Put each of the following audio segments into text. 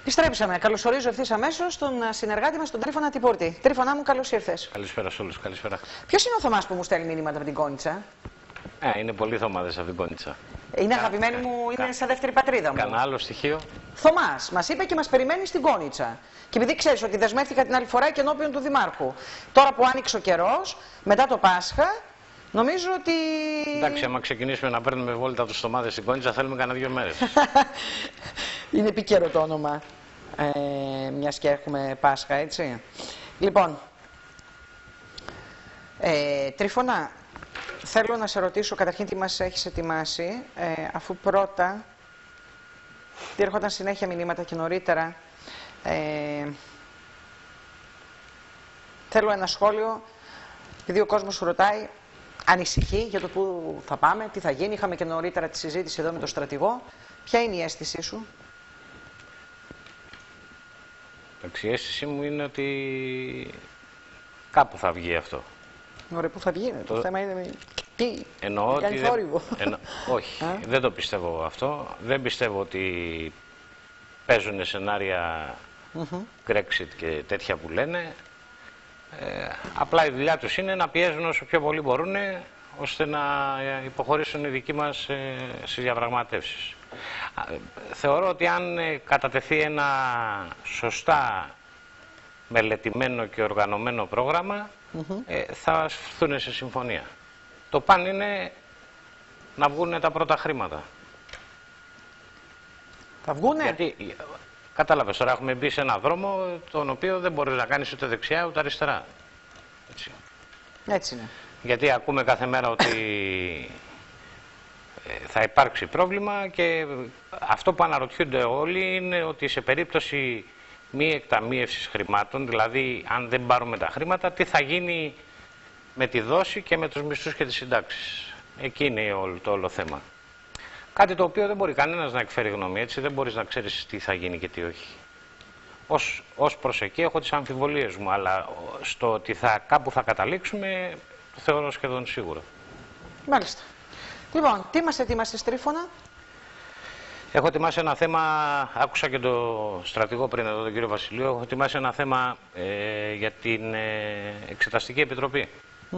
Επιστρέψαμε. Καλωσορίζω ευθύς αμέσως τον συνεργάτη μας, τον Τρίφωνα Τιπούρτη. Τρίφωνα μου, καλώς ήρθες. Καλησπέρα σε όλους, καλησπέρα. Ποιος είναι ο Θωμάς που μου στέλνει μήνυματα από την Κόνιτσα? Είναι πολλοί Θωμάδες από την Κόνιτσα. Είναι αγαπημένη μου, είναι σαν δεύτερη πατρίδα μου. Κανένα άλλο στοιχείο? Θωμάς, μας είπε και μας περιμένει στην Κόνιτσα. Και επειδή ξέρεις ότι δεσμεύτηκα την άλλη φορά και ενώπιον του Δημάρχου. Τώρα που άνοιξε ο καιρός, μετά το Πάσχα, νομίζω ότι. Εντάξει, άμα ξεκινήσουμε να παίρνουμε βόλτα τους Θωμάδες στην Κόνιτσα, θέλουμε κανένα 2 μέρες. Είναι επίκαιρο το όνομα, μιας και έχουμε Πάσχα, έτσι. Λοιπόν, Τρίφωνα, θέλω να σε ρωτήσω καταρχήν τι μας έχεις ετοιμάσει, αφού πρώτα έρχονταν συνέχεια μηνύματα και νωρίτερα. Θέλω ένα σχόλιο, επειδή ο κόσμος σου ρωτάει, ανησυχεί για το πού θα πάμε, τι θα γίνει. Είχαμε και νωρίτερα τη συζήτηση εδώ με τον στρατηγό. Ποια είναι η αίσθησή σου? Η αίσθησή μου είναι ότι κάπου θα βγει αυτό. Ωραία, πού θα βγει, το θέμα είναι τι, εννοώ ότι θόρυβο. Όχι, δεν το πιστεύω αυτό. Δεν πιστεύω ότι παίζουν σενάρια Brexit και τέτοια που λένε. Απλά η δουλειά τους είναι να πιέζουν όσο πιο πολύ μπορούν, ώστε να υποχωρήσουν οι δικοί μας στις διαπραγματεύσεις. Θεωρώ ότι αν κατατεθεί ένα σωστά μελετημένο και οργανωμένο πρόγραμμα, θα έρθουν σε συμφωνία. Το παν είναι να βγουν τα πρώτα χρήματα. Θα βγούνε? Γιατί, κατάλαβες, τώρα έχουμε μπει σε έναν δρόμο τον οποίο δεν μπορείς να κάνεις ούτε δεξιά ούτε αριστερά. Έτσι είναι. Γιατί ακούμε κάθε μέρα ότι θα υπάρξει πρόβλημα και αυτό που αναρωτιούνται όλοι είναι ότι σε περίπτωση μη εκταμείευσης χρημάτων, δηλαδή αν δεν πάρουμε τα χρήματα, τι θα γίνει με τη δόση και με τους μισθούς και τις συντάξεις. Εκεί είναι το όλο θέμα. Κάτι το οποίο δεν μπορεί κανένας να εκφέρει γνώμη, έτσι, δεν μπορείς να ξέρεις τι θα γίνει και τι όχι. Ως προς εκεί έχω τις αμφιβολίες μου, αλλά στο ότι κάπου θα καταλήξουμε το θεωρώ σχεδόν σίγουρο. Μάλιστα. Λοιπόν, τι μας ετοίμασες, Τρίφωνα? Έχω ετοιμάσει ένα θέμα, άκουσα και τον στρατηγό πριν εδώ, τον κύριο Βασιλείο, έχω ετοιμάσει ένα θέμα για την Εξεταστική Επιτροπή.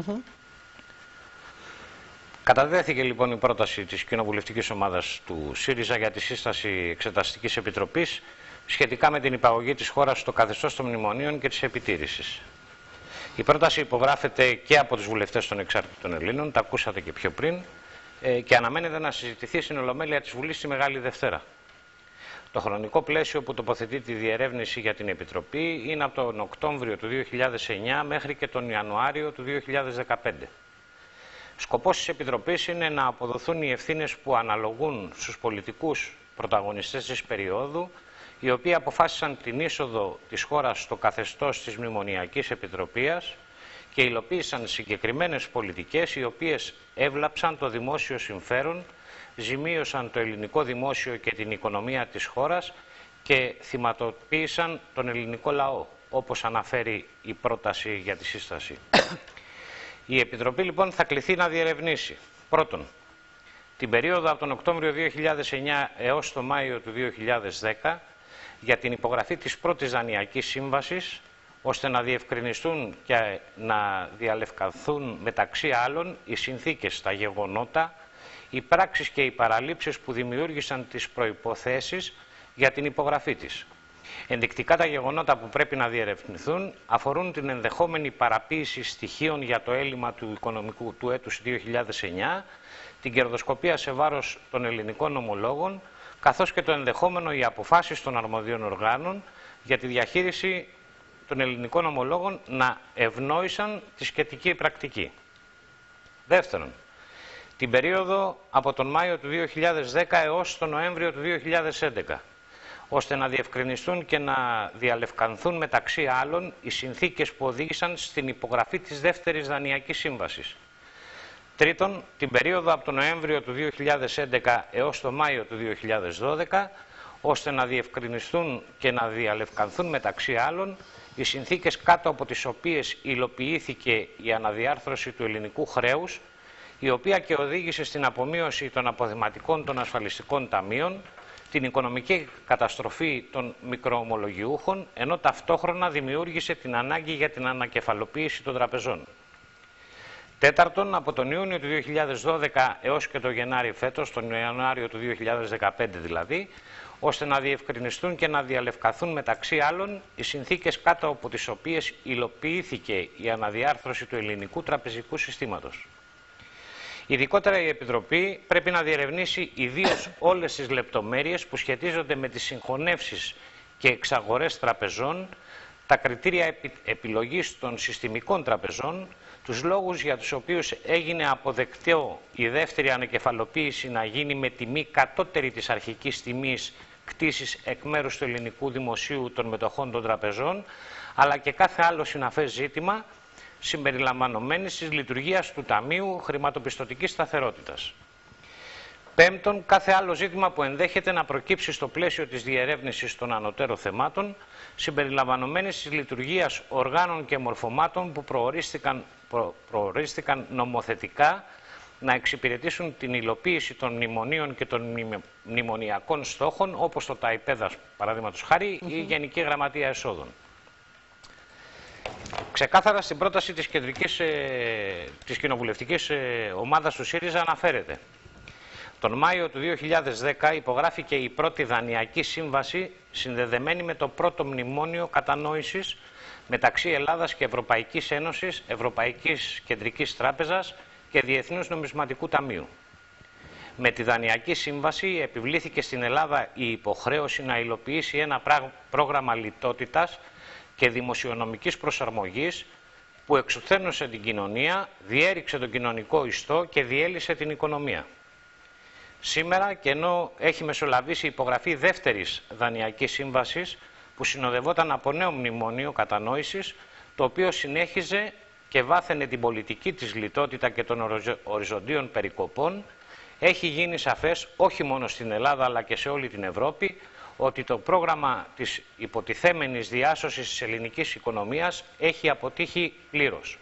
Καταδέθηκε λοιπόν η πρόταση της κοινοβουλευτικής ομάδας του ΣΥΡΙΖΑ για τη σύσταση Εξεταστικής Επιτροπής σχετικά με την υπαγωγή της χώρας στο καθεστώς των μνημονίων και της επιτήρησης. Η πρόταση υπογράφεται και από τους βουλευτές των Εξάρτητων Ελλήνων, τα ακούσατε και πιο πριν, και αναμένεται να συζητηθεί στην Ολομέλεια της Βουλής τη Μεγάλη Δευτέρα. Το χρονικό πλαίσιο που τοποθετεί τη διερεύνηση για την Επιτροπή είναι από τον Οκτώβριο του 2009 μέχρι και τον Ιανουάριο του 2015. Σκοπός της Επιτροπής είναι να αποδοθούν οι ευθύνες που αναλογούν στους πολιτικούς πρωταγωνιστές της περίοδου, οι οποίοι αποφάσισαν την είσοδο της χώρας στο καθεστώς της Μνημονιακής Επιτροπής και υλοποίησαν συγκεκριμένες πολιτικές οι οποίες έβλαψαν το δημόσιο συμφέρον, ζημίωσαν το ελληνικό δημόσιο και την οικονομία της χώρας και θυματοποίησαν τον ελληνικό λαό, όπως αναφέρει η πρόταση για τη σύσταση. Η Επιτροπή λοιπόν θα κληθεί να διερευνήσει πρώτον την περίοδο από τον Οκτώβριο 2009 έως τον Μάιο του 2010 για την υπογραφή της πρώτης δανειακής σύμβασης, ώστε να διευκρινιστούν και να διαλευκανθούν μεταξύ άλλων οι συνθήκες, τα γεγονότα, οι πράξεις και οι παραλήψεις που δημιούργησαν τις προϋποθέσεις για την υπογραφή της. Ενδεικτικά τα γεγονότα που πρέπει να διερευνηθούν αφορούν την ενδεχόμενη παραποίηση στοιχείων για το έλλειμμα του οικονομικού του έτους 2009, την κερδοσκοπία σε βάρος των ελληνικών ομολόγων, καθώς και το ενδεχόμενο οι αποφάσεις των αρμοδίων οργάνων για τη διαχείριση των ελληνικών ομολόγων να ευνόησαν τη σχετική πρακτική. Δεύτερον, την περίοδο από τον Μάιο του 2010 έως τον Νοέμβριο του 2011, ώστε να διευκρινιστούν και να διαλευκανθούν μεταξύ άλλων οι συνθήκες που οδήγησαν στην υπογραφή της δεύτερης δανειακής σύμβασης. Τρίτον, την περίοδο από τον Νοέμβριο του 2011 έως τον Μάιο του 2012, ώστε να διευκρινιστούν και να διαλευκανθούν μεταξύ άλλων οι συνθήκες κάτω από τις οποίες υλοποιήθηκε η αναδιάρθρωση του ελληνικού χρέους, η οποία και οδήγησε στην απομείωση των αποθεματικών των ασφαλιστικών ταμείων, την οικονομική καταστροφή των μικροομολογιούχων, ενώ ταυτόχρονα δημιούργησε την ανάγκη για την ανακεφαλοποίηση των τραπεζών. Τέταρτον, από τον Ιούνιο του 2012 έως και τον Γενάρη φέτος, τον Ιανουάριο του 2015 δηλαδή, ώστε να διευκρινιστούν και να διαλευκαθούν μεταξύ άλλων οι συνθήκες κάτω από τις οποίες υλοποιήθηκε η αναδιάρθρωση του ελληνικού τραπεζικού συστήματος. Ειδικότερα η Επιτροπή πρέπει να διερευνήσει ιδίως όλες τις λεπτομέρειες που σχετίζονται με τις συγχωνεύσεις και εξαγορές τραπεζών, τα κριτήρια επιλογής των συστημικών τραπεζών, τους λόγους για τους οποίους έγινε αποδεκτό η δεύτερη ανακεφαλοποίηση να γίνει με τιμή κατώτερη της αρχικής τιμής κτήσης εκ μέρους του ελληνικού δημοσίου των μετοχών των τραπεζών, αλλά και κάθε άλλο συναφές ζήτημα, συμπεριλαμβανομένης της λειτουργίας του Ταμείου Χρηματοπιστωτικής Σταθερότητας. Πέμπτον, κάθε άλλο ζήτημα που ενδέχεται να προκύψει στο πλαίσιο της διερεύνησης των ανωτέρων θεμάτων, συμπεριλαμβανομένης της λειτουργίας οργάνων και μορφωμάτων που προορίστηκαν νομοθετικά να εξυπηρετήσουν την υλοποίηση των μνημονίων και των μνημονιακών στόχων, όπως το ΤΑΙΠΕΔΑ, παραδείγματος χάρη, ή η Γενική Γραμματεία Εσόδων. Ξεκάθαρα στην πρόταση της κοινοβουλευτικής ομάδας του ΣΥΡΙΖΑ αναφέρεται: τον Μάιο του 2010 υπογράφηκε η πρώτη δανειακή σύμβαση συνδεδεμένη με το πρώτο μνημόνιο κατανόησης μεταξύ Ελλάδας και Ευρωπαϊκής Ένωσης, Ευρωπαϊκής Κεντρικής Τράπεζας και Διεθνούς Νομισματικού Ταμείου. Με τη δανειακή σύμβαση επιβλήθηκε στην Ελλάδα η υποχρέωση να υλοποιήσει ένα πρόγραμμα λιτότητας και δημοσιονομικής προσαρμογής που εξουθένωσε την κοινωνία, διέριξε τον κοινωνικό ιστό και διέλυσε την οικονομία. Σήμερα, και ενώ έχει μεσολαβήσει η υπογραφή δεύτερης δανειακής σύμβασης που συνοδευόταν από νέο μνημόνιο κατανόησης, το οποίο συνέχιζε και βάθαινε την πολιτική της λιτότητα και των οριζοντίων περικοπών, έχει γίνει σαφές όχι μόνο στην Ελλάδα αλλά και σε όλη την Ευρώπη ότι το πρόγραμμα της υποτιθέμενης διάσωσης της ελληνικής οικονομίας έχει αποτύχει πλήρως.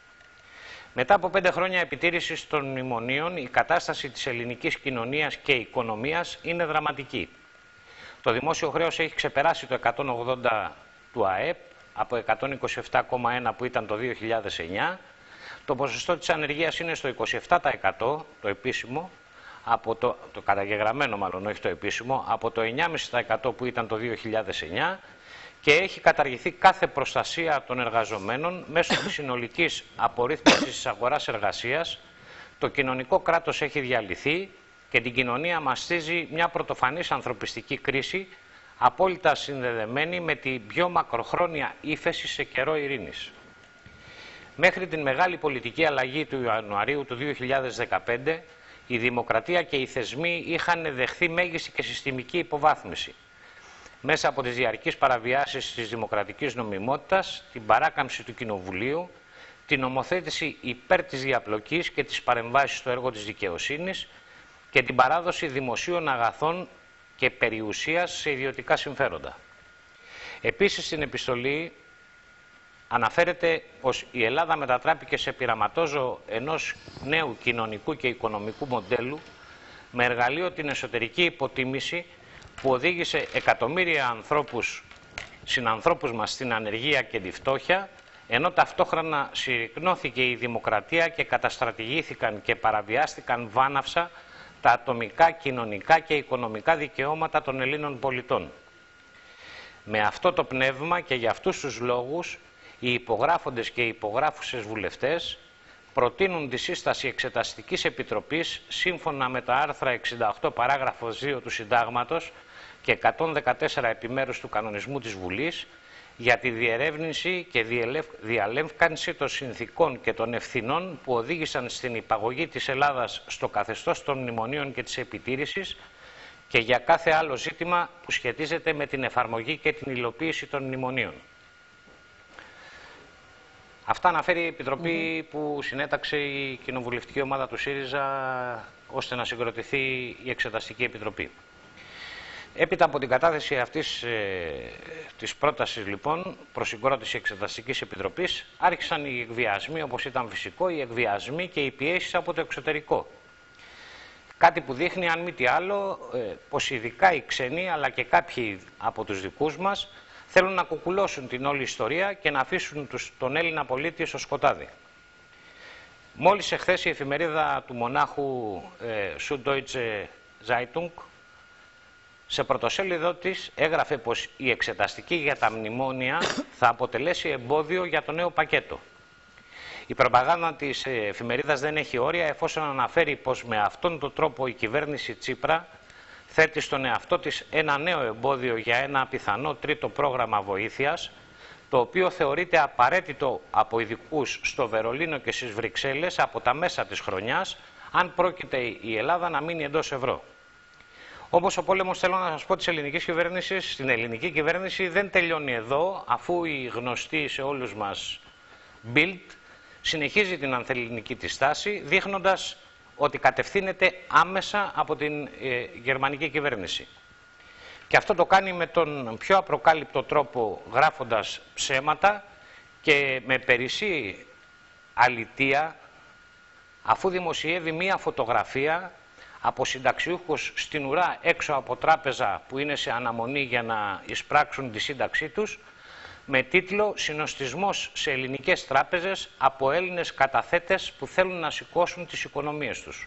Μετά από 5 χρόνια επιτήρησης των μνημονίων, η κατάσταση της ελληνικής κοινωνίας και οικονομίας είναι δραματική. Το δημόσιο χρέος έχει ξεπεράσει το 180 του ΑΕΠ, από 127,1 που ήταν το 2009. Το ποσοστό της ανεργίας είναι στο 27%, το επίσημο, από το καταγεγραμμένο μάλλον, όχι το επίσημο, από το 9,5% που ήταν το 2009, και έχει καταργηθεί κάθε προστασία των εργαζομένων μέσω της συνολικής απορρίθμισης της αγοράς εργασίας. Το κοινωνικό κράτος έχει διαλυθεί και την κοινωνία μαστίζει μια πρωτοφανής ανθρωπιστική κρίση, απόλυτα συνδεδεμένη με την πιο μακροχρόνια ύφεση σε καιρό ειρήνης. Μέχρι την μεγάλη πολιτική αλλαγή του Ιανουαρίου του 2015, η δημοκρατία και οι θεσμοί είχαν δεχθεί μέγιστη και συστημική υποβάθμιση. Μέσα από τις διαρκείς παραβιάσεις της δημοκρατικής νομιμότητας, την παράκαμψη του Κοινοβουλίου, την νομοθέτηση υπέρ της διαπλοκής και της παρεμβάσης στο έργο της δικαιοσύνης και την παράδοση δημοσίων αγαθών και περιουσίας σε ιδιωτικά συμφέροντα. Επίσης, στην επιστολή αναφέρεται πως η Ελλάδα μετατράπηκε σε πειραματόζωο ενός νέου κοινωνικού και οικονομικού μοντέλου με εργαλείο την εσωτερική υποτίμηση που οδήγησε εκατομμύρια συνανθρώπους μας στην ανεργία και τη φτώχεια, ενώ ταυτόχρονα συρρικνώθηκε η δημοκρατία και καταστρατηγήθηκαν και παραβιάστηκαν βάναυσα τα ατομικά, κοινωνικά και οικονομικά δικαιώματα των Ελλήνων πολιτών. Με αυτό το πνεύμα και για αυτούς τους λόγους, οι υπογράφοντες και οι υπογράφουσες βουλευτές προτείνουν τη σύσταση Εξεταστικής Επιτροπής σύμφωνα με τα άρθρα 68 παράγραφος 2 του Συντάγματος και 114 επιμέρους του Κανονισμού της Βουλής για τη διερεύνηση και διαλεύκανση των συνθηκών και των ευθυνών που οδήγησαν στην υπαγωγή της Ελλάδας στο καθεστώς των μνημονίων και της επιτήρησης και για κάθε άλλο ζήτημα που σχετίζεται με την εφαρμογή και την υλοποίηση των μνημονίων. Αυτά αναφέρει η Επιτροπή που συνέταξε η κοινοβουλευτική ομάδα του ΣΥΡΙΖΑ ώστε να συγκροτηθεί η Εξεταστική Επιτροπή. Έπειτα από την κατάθεση αυτής της πρότασης, λοιπόν, προς συγκρότηση Εξεταστικής Επιτροπής, άρχισαν οι εκβιασμοί, όπως ήταν φυσικό, οι εκβιασμοί και οι πιέσεις από το εξωτερικό. Κάτι που δείχνει, αν μη τι άλλο, πως ειδικά οι ξένοι, αλλά και κάποιοι από τους δικούς μας, θέλουν να κουκουλώσουν την όλη ιστορία και να αφήσουν τον Έλληνα πολίτη στο σκοτάδι. Μόλις εχθές η εφημερίδα του μονάχου Süddeutsche Zeitung σε πρωτοσέλιδό της έγραφε πως η εξεταστική για τα μνημόνια θα αποτελέσει εμπόδιο για το νέο πακέτο. Η προπαγάνδα της εφημερίδας δεν έχει όρια, εφόσον αναφέρει πως με αυτόν τον τρόπο η κυβέρνηση Τσίπρα θέτει στον εαυτό της ένα νέο εμπόδιο για ένα πιθανό τρίτο πρόγραμμα βοήθειας, το οποίο θεωρείται απαραίτητο από ειδικούς στο Βερολίνο και στις Βρυξέλλες από τα μέσα της χρονιάς, αν πρόκειται η Ελλάδα να μείνει εντός ευρώ. Όπως ο πόλεμος, θέλω να σας πω, της ελληνικής κυβέρνησης, στην ελληνική κυβέρνηση δεν τελειώνει εδώ, αφού η γνωστή σε όλους μας Bild συνεχίζει την ανθελληνική της στάση, δείχνοντας ότι κατευθύνεται άμεσα από την γερμανική κυβέρνηση. Και αυτό το κάνει με τον πιο απροκάλυπτο τρόπο, γράφοντας ψέματα και με περισσή αλητεία, αφού δημοσιεύει μία φωτογραφία από συνταξιούχους στην ουρά έξω από τράπεζα που είναι σε αναμονή για να εισπράξουν τη σύνταξή τους, με τίτλο «Συνοστισμός σε ελληνικές τράπεζες από Έλληνες καταθέτες που θέλουν να σηκώσουν τις οικονομίες τους».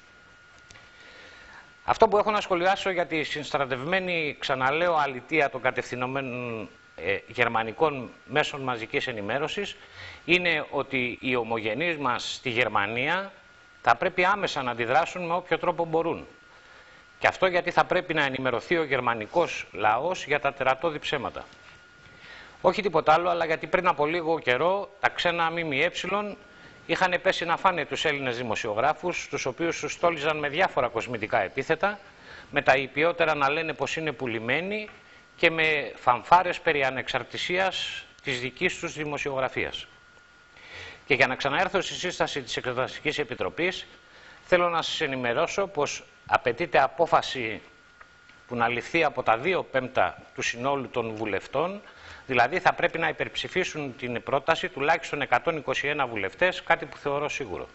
Αυτό που έχω να σχολιάσω για τη συνστρατευμένη, ξαναλέω, αλητεία των κατευθυνωμένων γερμανικών μέσων μαζικής ενημέρωσης είναι ότι οι ομογενείς μας στη Γερμανία θα πρέπει άμεσα να αντιδράσουν με όποιο τρόπο μπορούν. Και αυτό γιατί θα πρέπει να ενημερωθεί ο γερμανικός λαός για τα τερατώδη ψέματα. Όχι τίποτα άλλο, αλλά γιατί πριν από λίγο καιρό τα ξένα ΜΜΕ είχαν πέσει να φάνε τους Έλληνες δημοσιογράφους, τους οποίους τους στόλιζαν με διάφορα κοσμητικά επίθετα, με τα υπιότερα να λένε πως είναι πουλημένοι και με φανφάρες περί ανεξαρτησίας της δικής τους δημοσιογραφίας. Και για να ξαναέρθω στη σύσταση της Εξεταστικής Επιτροπής, θέλω να σας ενημερώσω πως απαιτείται απόφαση που να ληφθεί από τα 2/5 του συνόλου των βουλευτών, δηλαδή θα πρέπει να υπερψηφίσουν την πρόταση τουλάχιστον 121 βουλευτές, κάτι που θεωρώ σίγουρο.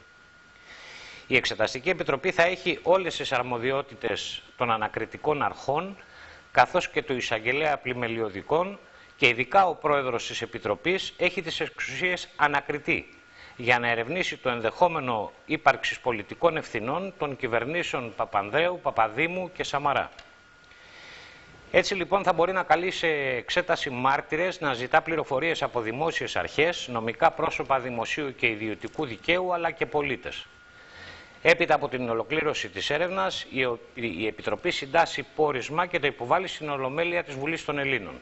Η Εξεταστική Επιτροπή θα έχει όλες τις αρμοδιότητες των ανακριτικών αρχών, καθώς και του εισαγγελέα πλημελιωδικών, και ειδικά ο πρόεδρος της Επιτροπής έχει τις εξουσίες ανακριτή για να ερευνήσει το ενδεχόμενο ύπαρξης πολιτικών ευθυνών των κυβερνήσεων Παπανδρέου, Παπαδήμου και Σαμαρά. Έτσι λοιπόν θα μπορεί να καλεί σε εξέταση μάρτυρες, να ζητά πληροφορίες από δημόσιες αρχές, νομικά πρόσωπα δημοσίου και ιδιωτικού δικαίου, αλλά και πολίτες. Έπειτα από την ολοκλήρωση της έρευνας, η Επιτροπή συντάσσει πόρισμα και το υποβάλλει στην Ολομέλεια της Βουλής των Ελλήνων.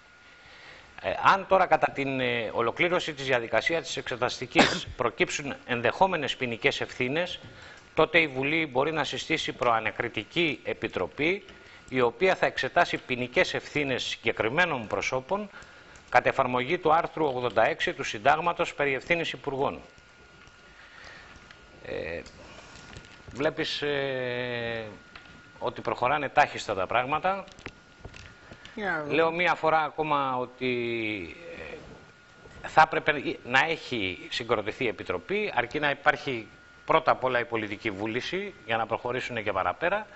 Αν τώρα κατά την ολοκλήρωση της διαδικασίας της εξεταστικής προκύψουν ενδεχόμενες ποινικές ευθύνες, τότε η Βουλή μπορεί να συστήσει προανακριτική επιτροπή, η οποία θα εξετάσει ποινικές ευθύνες συγκεκριμένων προσώπων κατ' εφαρμογή του άρθρου 86 του Συντάγματος περί ευθύνης υπουργών. Βλέπεις ότι προχωράνε τάχιστα τα πράγματα. Λέω μία φορά ακόμα ότι θα έπρεπε να έχει συγκροτηθεί η Επιτροπή, αρκεί να υπάρχει πρώτα απ' όλα η πολιτική βούληση για να προχωρήσουν και παραπέρα.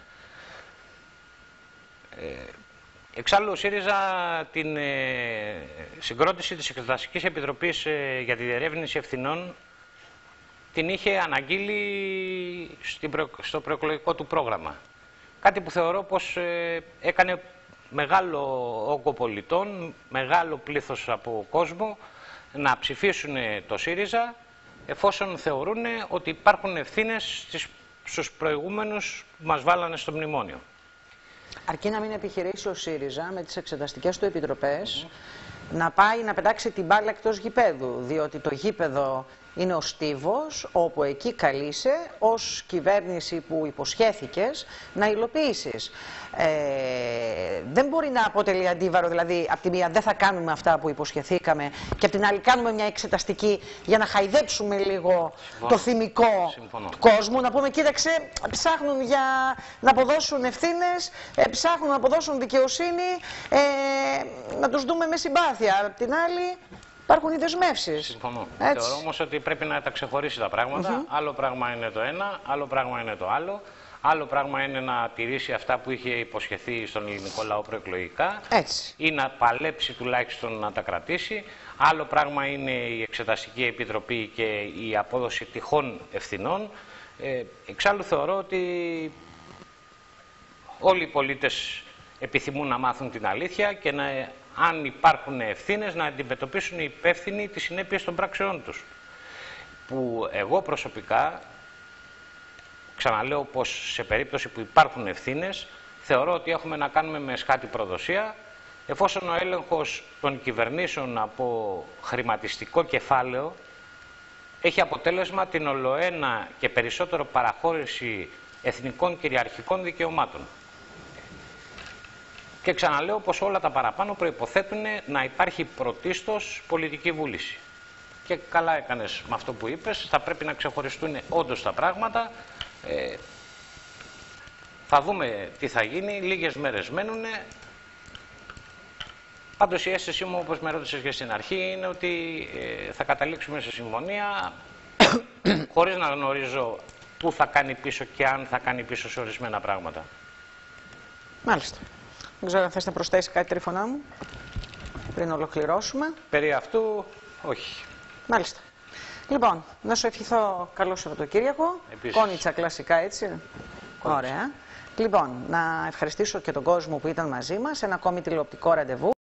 Εξάλλου, ο ΣΥΡΙΖΑ την συγκρότηση της Εξεταστικής Επιτροπής για τη διερεύνηση ευθυνών την είχε αναγγείλει στο προεκλογικό του πρόγραμμα. Κάτι που θεωρώ πως έκανε μεγάλο όγκο πολιτών, μεγάλο πλήθος από κόσμο να ψηφίσουν το ΣΥΡΙΖΑ, εφόσον θεωρούν ότι υπάρχουν ευθύνες στους προηγούμενους που μας βάλανε στο μνημόνιο. Αρκεί να μην επιχειρήσει ο ΣΥΡΙΖΑ με τις εξεταστικές του επιτροπές να πάει να πετάξει την μπάλα εκτός γηπέδου, διότι το γήπεδο είναι ο στίβος όπου εκεί καλείσαι ως κυβέρνηση που υποσχέθηκες να υλοποιήσεις. Δεν μπορεί να αποτελεί αντίβαρο, δηλαδή από τη μία δεν θα κάνουμε αυτά που υποσχεθήκαμε και από την άλλη κάνουμε μια εξεταστική για να χαϊδέψουμε λίγο το θυμικό του κόσμου, να πούμε κοίταξε, ψάχνουν για να αποδώσουν ευθύνες, ψάχνουν να αποδώσουν δικαιοσύνη, να τους δούμε με συμπάθεια. Από την άλλη υπάρχουν οι δεσμεύσεις. Συμφωνώ. Θεωρώ όμως ότι πρέπει να τα ξεχωρίσει τα πράγματα. Άλλο πράγμα είναι το ένα, άλλο πράγμα είναι το άλλο. Άλλο πράγμα είναι να τηρήσει αυτά που είχε υποσχεθεί στον ελληνικό λαό προεκλογικά. Έτσι. Ή να παλέψει τουλάχιστον να τα κρατήσει. Άλλο πράγμα είναι η Εξεταστική Επιτροπή και η απόδοση τυχών ευθυνών. Εξάλλου θεωρώ ότι όλοι οι πολίτες επιθυμούν να μάθουν την αλήθεια και αν υπάρχουν ευθύνες να αντιμετωπίσουν οι υπεύθυνοι τις συνέπειες των πράξεών τους. Που εγώ προσωπικά ξαναλέω πως σε περίπτωση που υπάρχουν ευθύνες θεωρώ ότι έχουμε να κάνουμε με εσχάτη προδοσία, εφόσον ο έλεγχος των κυβερνήσεων από χρηματιστικό κεφάλαιο έχει αποτέλεσμα την ολοένα και περισσότερο παραχώρηση εθνικών κυριαρχικών δικαιωμάτων. Και ξαναλέω πως όλα τα παραπάνω προϋποθέτουν να υπάρχει πρωτίστως πολιτική βούληση. Και καλά έκανες με αυτό που είπες, θα πρέπει να ξεχωριστούν όντως τα πράγματα. Θα δούμε τι θα γίνει, λίγες μέρες μένουν. Πάντως η αίσθησή μου, όπως με ρώτησες και στην αρχή, είναι ότι θα καταλήξουμε σε συμφωνία χωρίς να γνωρίζω πού θα κάνει πίσω και αν θα κάνει πίσω σε ορισμένα πράγματα. Μάλιστα. Δεν ξέρω αν θες να προσθέσεις κάτι, Τρίφωνα μου, πριν ολοκληρώσουμε. Περί αυτού, όχι. Μάλιστα. Λοιπόν, να σου ευχηθώ καλό Σαββατοκύριακο. Κόνιτσα κλασικά, έτσι. Κόνιτσα. Ωραία. Λοιπόν, να ευχαριστήσω και τον κόσμο που ήταν μαζί μας. Ένα ακόμη τηλεοπτικό ραντεβού.